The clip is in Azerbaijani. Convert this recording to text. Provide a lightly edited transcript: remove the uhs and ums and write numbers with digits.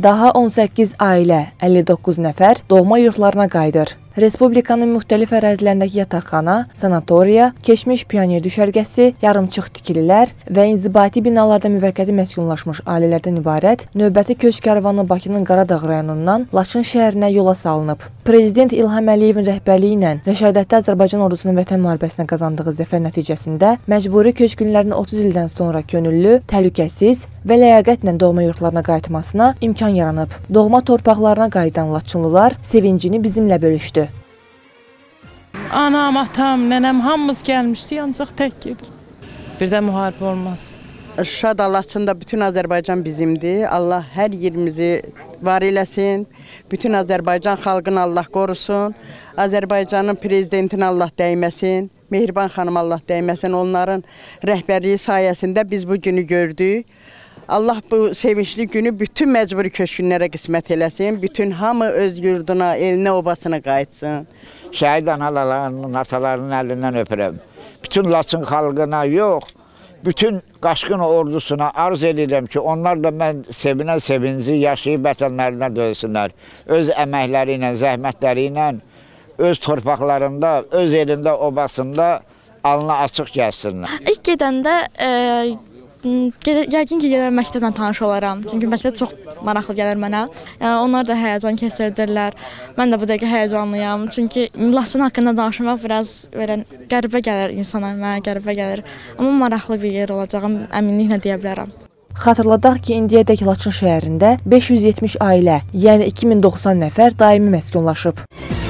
Daha 18 ailə, 59 nəfər doğma yurtlarına qayıdır. Respublikanın müxtəlif ərazilərindəki yataqxana, sanatoriya, keçmiş pioner düşərgəsi, yarımçıq tikililər və inzibati binalarda müvəqqəti məskunlaşmış ailələrdən ibarət növbəti köç kərvanı Bakının Qaradağ rayonundan Laçın şəhərinə yola salınıb. Prezident İlham Əliyevin rəhbərliyi ilə Rəşadətdə Azərbaycan ordusunun vətən müharibəsinə qazandığı zəfər nəticəsində məcburi köçkünlərin 30 ildən sonra könüllü, təhlükəsiz və ləyaqətlə doğma yurtlarına qayıtmasına imkan yaranıb. Doğma torpaqlarına qayıdan Laçınlılar sevincini bizimlə bölüşdü. Anam, atam, nənəm hamımız gəlmişdi, ancaq tək gedir. Bir də müharibə olmaz. Şuşa da, Laçın da bütün Azərbaycan bizimdir. Allah hər yerimizi var eləsin. Bütün Azərbaycan xalqını Allah qorusun. Azərbaycanın prezidentini Allah dəyməsin. Mehriban xanım Allah dəyməsin. Onların rəhbərliyi sayəsində biz bu günü gördük. Allah bu sevinçli günü bütün məcburi köçkünlərə qismət eləsin. Bütün hamı öz yurduna, elinə, obasına qayıtsın. Şəhid analarının, atalarının əlindən öpürəm. Bütün Laçın xalqına yox, bütün Qaşqın ordusuna arz edirəm ki, onlar da mən sevinən sevinci yaşayıb vətənlərinə dönsünlər. Öz əməkləri ilə, zəhmətləri ilə, öz torpaqlarında, öz elində, obasında alnına açıq gəlsinlər. İlk gedəndə yəqin ki, gələr məktəblə tanış olaram. Çünki məktəb çox maraqlı gəlir mənə. Yəni, onlar da həyəcan keçirdirlər. Mən də bu dəqiqə həyəcanlıyam. Çünki Laçın haqqında danışmaq biraz qəribə gəlir insana, mənə qəribə gəlir. Amma maraqlı bir yer olacağım, əminliklə deyə bilərəm. Xatırladaq ki, indiyədək Laçın şəhərində 570 ailə, yəni 2090 nəfər daimi məskunlaşıb.